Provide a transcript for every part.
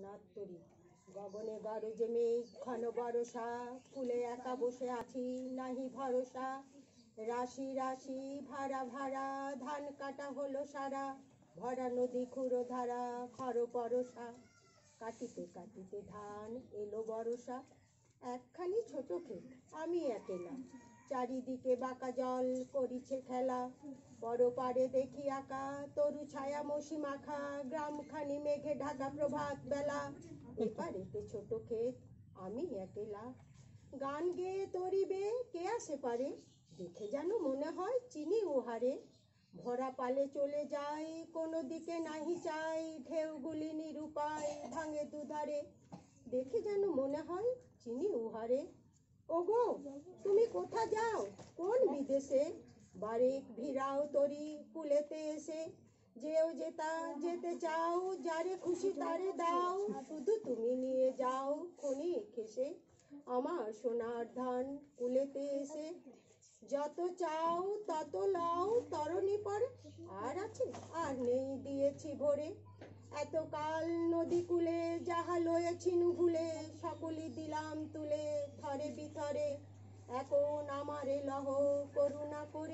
সোনার তরী গগনে গরজে মেঘ ঘন বরষা, ফুলে একা বসে আছি নাহি ভরসা। রাশি রাশি ভাড়া ভাড়া ধান কাটা হলো সারা, ভরা নদী খুঁড়ো ধারা খর পরশা। কাটিতে কাটিতে ধান এলো বরষা, একখানি ছোট ক্ষেত আমি একেলা, চারিদিকে বাঁকা জল করিছে খেলা। পরপারে দেখি আঁকা তরু ছায়া মশি মাখা, গ্রামখানি মেঘে ঢাকা প্রভাত বেলা। এপারেতে ছোট ক্ষেত আমি একেলা, গান গেয়ে তরিবে কে আসে পারে, দেখে যেন মনে হয় চিনি উহারে। ভরা পালে চলে যায় কোনো দিকে নাহি চাই, ঢেউগুলি নিরুপায় ভাঙে দুধারে, দেখে যেন মনে হয় চিনি উহারে। ওগো তুমি কোথা যাও কোন বিদেশে, বারেক ভিড়াও তরি কুলেতে এসে। যেও যেতা যেতে চাও, যারে খুশি তারে দাও, শুধু তুমি নিয়ে যাও খনি খেসে আমার সোনার ধান কুলেতে এসে। যত চাও তত লাও তরণী পরে, আর আছে আর নেই দিয়েছি ভরে। এতকাল নদী কূলে যাহা লয়েছিনু ভুলে, সকলই দিলাম তুলে থরে বিথরে। এখন আমারে লহ করুণা করে,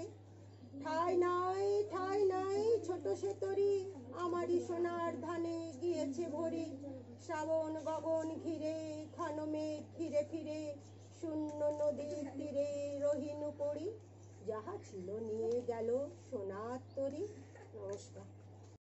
ঠাই নাই ছোট সে তরি, আমারই সোনার ধানে গিয়েছে ভরি। শ্রাবণ গগন ঘিরে ঘন মেঘ ফিরে ফিরে, শূন্য নদীর তীরে রহিনু পড়ি। যাহা ছিল নিয়ে গেল সোনার তরি। নমস্কার।